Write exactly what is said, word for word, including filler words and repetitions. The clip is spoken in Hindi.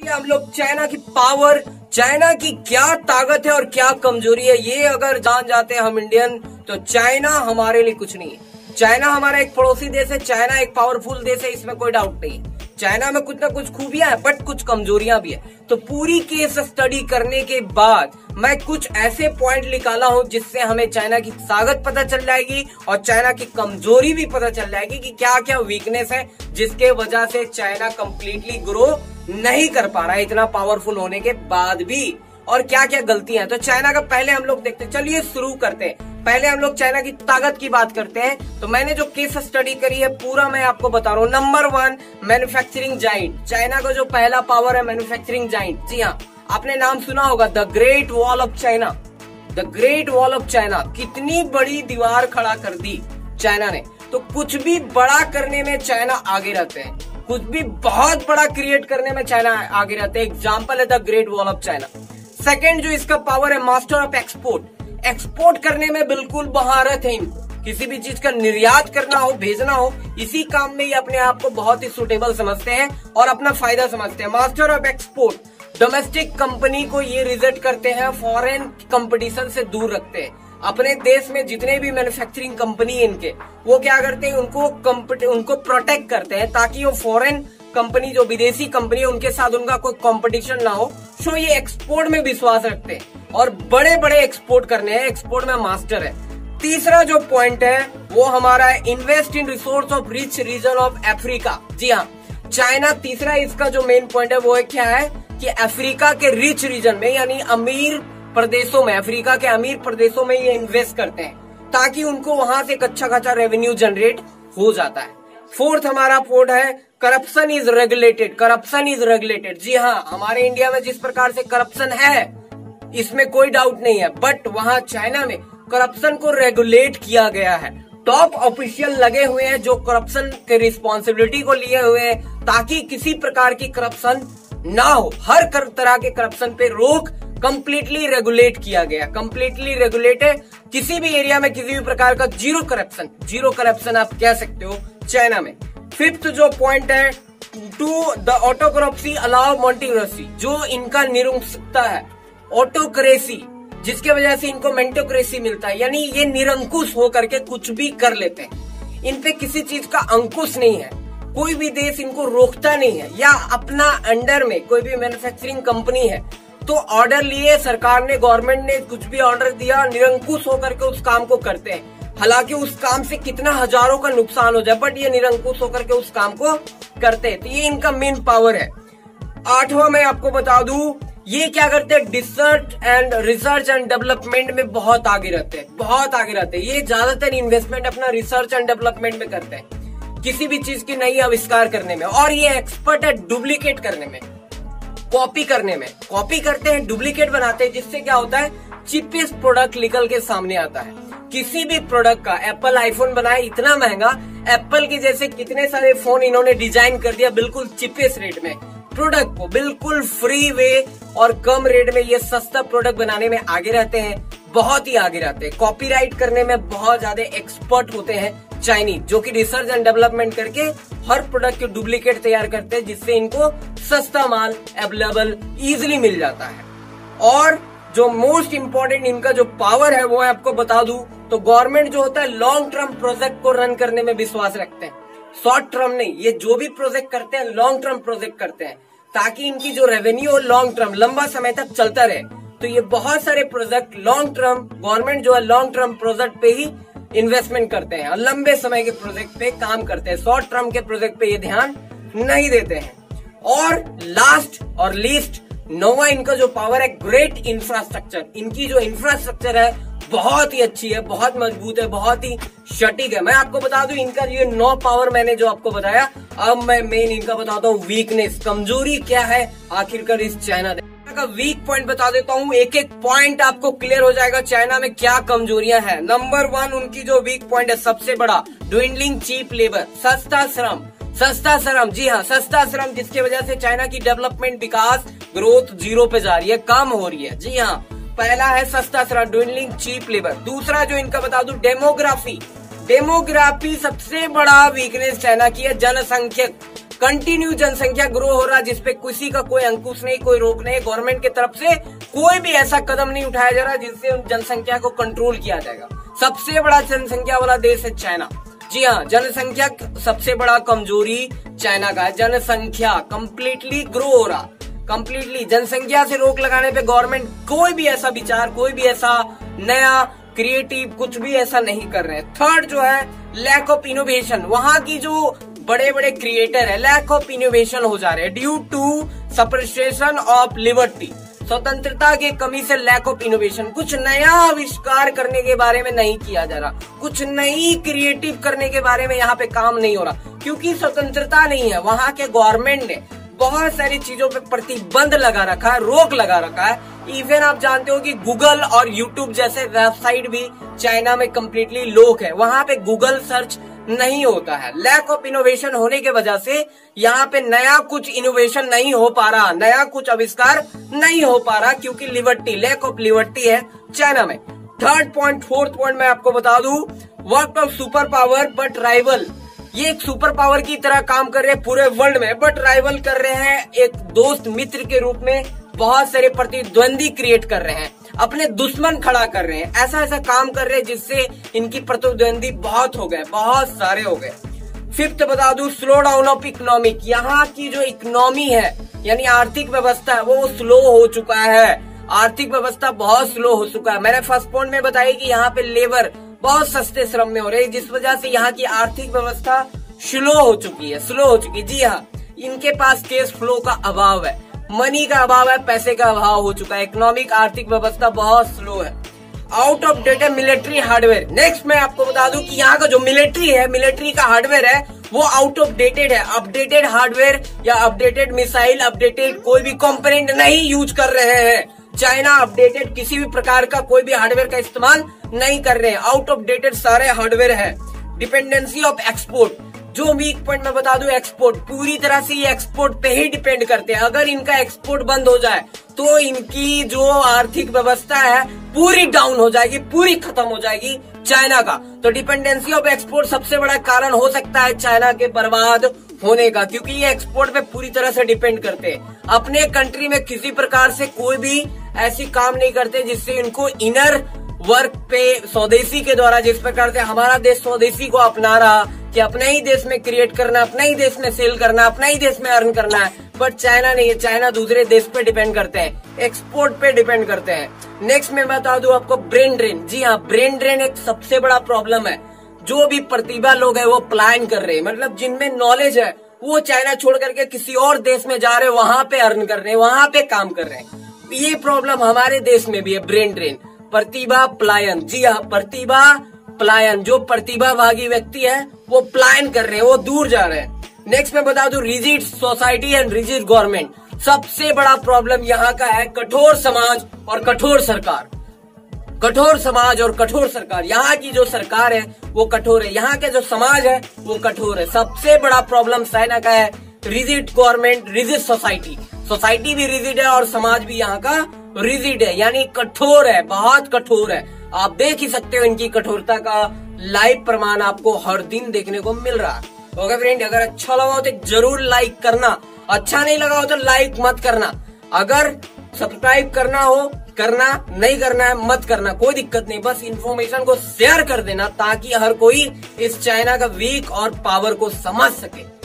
हम लोग चाइना की पावर, चाइना की क्या ताकत है और क्या कमजोरी है, ये अगर जान जाते हैं हम इंडियन, तो चाइना हमारे लिए कुछ नहीं है। चाइना हमारा एक पड़ोसी देश है, चाइना एक पावरफुल देश है, इसमें कोई डाउट नहीं है। चाइना में कुछ ना कुछ खूबियां हैं, बट कुछ कमजोरियां भी है। तो पूरी केस स्टडी करने के बाद मैं कुछ ऐसे पॉइंट निकाला हूं जिससे हमें चाइना की ताकत पता चल जाएगी और चाइना की कमजोरी भी पता चल जाएगी कि क्या क्या वीकनेस है जिसके वजह से चाइना कंप्लीटली ग्रो नहीं कर पा रहा है इतना पावरफुल होने के बाद भी, और क्या क्या गलतियां हैं। तो चाइना का पहले हम लोग देखते हैं, चलिए शुरू करते हैं। पहले हम लोग चाइना की ताकत की बात करते हैं। तो मैंने जो केस स्टडी करी है पूरा मैं आपको बता रहा हूँ। Number one, manufacturing giant. China का जो पहला पावर है मैन्युफैक्चरिंग जाइंट। जी हाँ, आपने नाम सुना होगा the great wall of China. The great wall of China, कितनी बड़ी दीवार खड़ा कर दी चाइना ने। तो कुछ भी बड़ा करने में चाइना आगे रहते हैं, कुछ भी बहुत बड़ा क्रिएट करने में चाइना आगे रहते हैं। एग्जाम्पल है the great wall of China. Second जो इसका पावर है, मास्टर ऑफ एक्सपोर्ट। एक्सपोर्ट करने में बिल्कुल महारत है इनको। किसी भी चीज का निर्यात करना हो, भेजना हो, इसी काम में ये अपने आप को बहुत ही सुटेबल समझते हैं और अपना फायदा समझते हैं। Master of export. Domestic company को ये रिजेक्ट करते हैं, फॉरेन कंपटीशन से दूर रखते हैं। अपने देश में जितने भी मैन्युफैक्चरिंग कंपनी है इनके, वो क्या करते हैं, उनको उनको प्रोटेक्ट करते हैं ताकि वो फॉरेन कंपनी, जो विदेशी कंपनी है, उनके साथ उनका कोई कंपटीशन ना हो। सो ये एक्सपोर्ट में विश्वास रखते हैं और बड़े बड़े एक्सपोर्ट करने हैं, एक्सपोर्ट में मास्टर है। तीसरा जो पॉइंट है वो हमारा है invest in resource of rich region of Africa. जी हाँ, चाइना तीसरा इसका जो मेन पॉइंट है वो है क्या है कि अफ्रीका के रिच रीजन में, यानी अमीर प्रदेशों में, अफ्रीका के अमीर प्रदेशों में ये इन्वेस्ट करते हैं ताकि उनको वहां से एक अच्छा खासा रेवेन्यू जनरेट हो जाता है। फोर्थ हमारा पॉइंट है corruption is regulated. Corruption is regulated. जी हाँ, हमारे इंडिया में जिस प्रकार से करप्शन है इसमें कोई डाउट नहीं है, बट वहां चाइना में करप्शन को रेगुलेट किया गया है। टॉप ऑफिशियल लगे हुए हैं जो करप्शन के रिस्पॉन्सिबिलिटी को लिए हुए हैं ताकि किसी प्रकार की करप्शन ना हो। हर तरह के करप्शन पे रोक कंप्लीटली रेगुलेट किया गया। कंप्लीटली रेगुलेट है, किसी भी एरिया में किसी भी प्रकार का जीरो करप्शन, जीरो करप्शन आप कह सकते हो चाइना में। फिफ्थ जो पॉइंट है, to the autocracy allow multicracy. जो इनका निरंकुशता है, ऑटोक्रेसी, जिसके वजह से इनको मेंटोक्रेसी मिलता है, यानी ये निरंकुश होकर के कुछ भी कर लेते हैं। इन पे किसी चीज का अंकुश नहीं है, कोई भी देश इनको रोकता नहीं है। या अपना अंडर में कोई भी मैन्युफैक्चरिंग कंपनी है तो ऑर्डर लिए, सरकार ने, गवर्नमेंट ने कुछ भी ऑर्डर दिया, निरंकुश होकर के उस काम को करते हैं। हालांकि उस काम से कितना हजारों का नुकसान हो जाए, बट ये निरंकुश होकर के उस काम को करते हैं। तो ये इनका मेन पावर है। आठवां मैं आपको बता दूं, ये क्या करते हैं, research and research and development में बहुत आगे रहते हैं, बहुत आगे रहते हैं। ये ज्यादातर इन्वेस्टमेंट अपना रिसर्च एंड डेवलपमेंट में करते हैं, किसी भी चीज की नई आविष्कार करने में। और ये एक्सपर्ट है डुप्लीकेट करने में, कॉपी करने में। कॉपी करते हैं, डुप्लीकेट बनाते हैं, जिससे क्या होता है, चीपेस्ट प्रोडक्ट निकल के सामने आता है। किसी भी प्रोडक्ट का, एप्पल आईफोन बनाए इतना महंगा, एप्पल के जैसे कितने सारे फोन इन्होंने डिजाइन कर दिया बिल्कुल चीपेस्ट रेट में। प्रोडक्ट को बिल्कुल फ्री वे और कम रेट में ये सस्ता प्रोडक्ट बनाने में आगे रहते हैं, बहुत ही आगे रहते हैं। कॉपीराइट करने में बहुत ज्यादा एक्सपर्ट होते हैं चाइनीज, जो कि रिसर्च एंड डेवलपमेंट करके हर प्रोडक्ट के डुप्लीकेट तैयार करते हैं, जिससे इनको सस्ता माल अवेलेबल इजिली मिल जाता है। और जो मोस्ट इम्पोर्टेंट इनका जो पावर है वो आपको बता दूं, तो गवर्नमेंट जो होता है लॉन्ग टर्म प्रोजेक्ट को रन करने में विश्वास रखते हैं, शॉर्ट टर्म नहीं। ये जो भी प्रोजेक्ट करते हैं लॉन्ग टर्म प्रोजेक्ट करते हैं ताकि इनकी जो रेवेन्यू हो लॉन्ग टर्म, लंबा समय तक चलता रहे। तो ये बहुत सारे प्रोजेक्ट लॉन्ग टर्म, गवर्नमेंट जो है लॉन्ग टर्म प्रोजेक्ट पे ही इन्वेस्टमेंट करते हैं और लंबे समय के प्रोजेक्ट पे काम करते हैं। शॉर्ट टर्म के प्रोजेक्ट पे ये ध्यान नहीं देते हैं। और लास्ट और लीस्ट नौवा इनका जो पावर है, ग्रेट इंफ्रास्ट्रक्चर। इनकी जो इंफ्रास्ट्रक्चर है बहुत ही अच्छी है, बहुत मजबूत है, बहुत ही सटीक है। मैं आपको बता दूं, इनका ये नौ पावर मैंने जो आपको बताया, अब मैं मेन इनका बताता हूँ वीकनेस, कमजोरी क्या है आखिरकार इस चाइना का। वीक पॉइंट बता देता हूँ, एक एक पॉइंट आपको क्लियर हो जाएगा चाइना में क्या कमजोरियां हैं। नंबर वन उनकी जो वीक पॉइंट है सबसे बड़ा, ड्विंडलिंग चीप लेबर, सस्ता श्रम। सस्ता श्रम, जी हाँ, सस्ता श्रम, जिसकी वजह से चाइना की डेवलपमेंट, विकास, ग्रोथ जीरो पे जा रही है, कम हो रही है। जी हाँ, पहला है सस्ता श्रम, ड्विंडलिंग चीप लेबर। दूसरा जो इनका बता दूं, डेमोग्राफी। डेमोग्राफी सबसे बड़ा वीकनेस चाइना की है, जनसंख्यक कंटिन्यू जनसंख्या ग्रो हो रहा है, जिसपे किसी का कोई अंकुश नहीं, कोई रोक नहीं, गवर्नमेंट की तरफ से कोई भी ऐसा कदम नहीं उठाया जा रहा जिससे जनसंख्या को कंट्रोल किया जाएगा। सबसे बड़ा जनसंख्या वाला देश है चाइना। जी हाँ, जनसंख्या सबसे बड़ा कमजोरी चाइना का है। जनसंख्या कंप्लीटली ग्रो हो रहा, कंप्लीटली जनसंख्या से रोक लगाने पे गवर्नमेंट कोई भी ऐसा विचार, कोई भी ऐसा नया क्रिएटिव कुछ भी ऐसा नहीं कर रहे हैं। थर्ड जो है लैक ऑफ इनोवेशन, वहां की जो बड़े बड़े क्रिएटर है लैक ऑफ इनोवेशन हो जा रहे हैं due to suppression of liberty, स्वतंत्रता की कमी से लैक ऑफ इनोवेशन। कुछ नया आविष्कार करने के बारे में नहीं किया जा रहा, कुछ नई क्रिएटिव करने के बारे में यहाँ पे काम नहीं हो रहा, क्योंकि स्वतंत्रता नहीं है। वहाँ के गवर्नमेंट ने बहुत सारी चीजों पे प्रतिबंध लगा रखा है, रोक लगा रखा है। इवन आप जानते हो कि गूगल और यूट्यूब जैसे वेबसाइट भी चाइना में कम्प्लीटली लॉक है, वहाँ पे गूगल सर्च नहीं होता है। लैक ऑफ इनोवेशन होने के वजह से यहाँ पे नया कुछ इनोवेशन नहीं हो पा रहा, नया कुछ आविष्कार नहीं हो पा रहा, क्योंकि लिबर्टी, लैक ऑफ लिबर्टी है चाइना में। थर्ड पॉइंट, फोर्थ पॉइंट मैं आपको बता दूं, work of super power but rival. ये एक सुपर पावर की तरह काम कर रहे हैं पूरे वर्ल्ड में, बट राइवल कर रहे हैं एक दोस्त मित्र के रूप में, बहुत सारे प्रतिद्वंदी क्रिएट कर रहे हैं, अपने दुश्मन खड़ा कर रहे हैं, ऐसा ऐसा काम कर रहे हैं जिससे इनकी प्रतिद्वंदी बहुत हो गए, बहुत सारे हो गए। फिफ्थ बता दूं, स्लो डाउन ऑफ इकोनॉमिक। यहाँ की जो इकोनॉमी है यानी आर्थिक व्यवस्था है वो स्लो हो चुका है, आर्थिक व्यवस्था बहुत स्लो हो चुका है। मैंने फर्स्ट पॉइंट में बताया कि यहाँ पे लेबर बहुत सस्ते श्रम में हो रहे हैं, जिस वजह से यहाँ की आर्थिक व्यवस्था स्लो हो चुकी है, स्लो हो चुकी है। जी हाँ, इनके पास कैश फ्लो का अभाव है, मनी का अभाव है, पैसे का अभाव हो चुका है, इकोनॉमिक आर्थिक व्यवस्था बहुत स्लो है। आउट ऑफ डेट है मिलिट्री हार्डवेयर। नेक्स्ट मैं आपको बता दूं कि यहाँ का जो मिलिट्री है, मिलिट्री का हार्डवेयर है वो आउट ऑफ डेटेड है। अपडेटेड हार्डवेयर या अपडेटेड मिसाइल, अपडेटेड कोई भी कंपोनेंट नहीं यूज कर रहे हैं। चाइना अपडेटेड किसी भी प्रकार का कोई भी हार्डवेयर का इस्तेमाल नहीं कर रहे हैं, आउट ऑफ डेटेड सारे हार्डवेयर है। डिपेंडेंसी ऑफ एक्सपोर्ट, जो वीक पॉइंट मैं बता दूं, एक्सपोर्ट पूरी तरह से ये एक्सपोर्ट पे ही डिपेंड करते हैं। अगर इनका एक्सपोर्ट बंद हो जाए तो इनकी जो आर्थिक व्यवस्था है पूरी डाउन हो जाएगी, पूरी खत्म हो जाएगी चाइना का। तो डिपेंडेंसी ऑफ एक्सपोर्ट सबसे बड़ा कारण हो सकता है चाइना के बर्बाद होने का, क्योंकि ये एक्सपोर्ट पे पूरी तरह से डिपेंड करते हैं। अपने कंट्री में किसी प्रकार से कोई भी ऐसी काम नहीं करते जिससे इनको इनर वर्क पे स्वदेशी के द्वारा, जिस प्रकार से हमारा देश स्वदेशी को अपना रहा कि अपने ही देश में क्रिएट करना, अपने ही देश में सेल करना, अपने ही देश में अर्न करना है, बट चाइना नहीं है। चाइना दूसरे देश पे डिपेंड करते हैं, एक्सपोर्ट पे डिपेंड करते हैं। नेक्स्ट मैं बता दूं आपको ब्रेन ड्रेन। जी हाँ, ब्रेन ड्रेन एक सबसे बड़ा प्रॉब्लम है। जो भी प्रतिभा लोग है वो प्लान कर रहे हैं, मतलब जिनमें नॉलेज है वो चाइना छोड़ करके किसी और देश में जा रहे हैं, वहां पे अर्न कर रहे हैं, वहां पे काम कर रहे हैं। ये प्रॉब्लम हमारे देश में भी है, ब्रेन ड्रेन, प्रतिभा पलायन। जी हाँ, प्रतिभा पलायन, जो प्रतिभाभागी व्यक्ति है वो पलायन कर रहे हैं, वो दूर जा रहे हैं। नेक्स्ट मैं बता दूं, rigid society and rigid government. सबसे बड़ा प्रॉब्लम यहाँ का है कठोर समाज और कठोर सरकार। कठोर समाज और कठोर सरकार, यहाँ की जो सरकार है वो कठोर है, यहाँ के जो समाज है वो कठोर है। सबसे बड़ा प्रॉब्लम चाइना का है rigid government, rigid society. Society भी रिजिड है और समाज भी यहाँ का रिजिड है, यानी कठोर है, बहुत कठोर है। आप देख ही सकते हो इनकी कठोरता का लाइव प्रमाण आपको हर दिन देखने को मिल रहा है। ओके फ्रेंड, अगर अच्छा लगा हो तो जरूर लाइक करना, अच्छा नहीं लगा हो तो लाइक मत करना। अगर सब्सक्राइब करना हो करना, नहीं करना है मत करना, कोई दिक्कत नहीं, बस इन्फॉर्मेशन को शेयर कर देना ताकि हर कोई इस चाइना का वीक और पावर को समझ सके।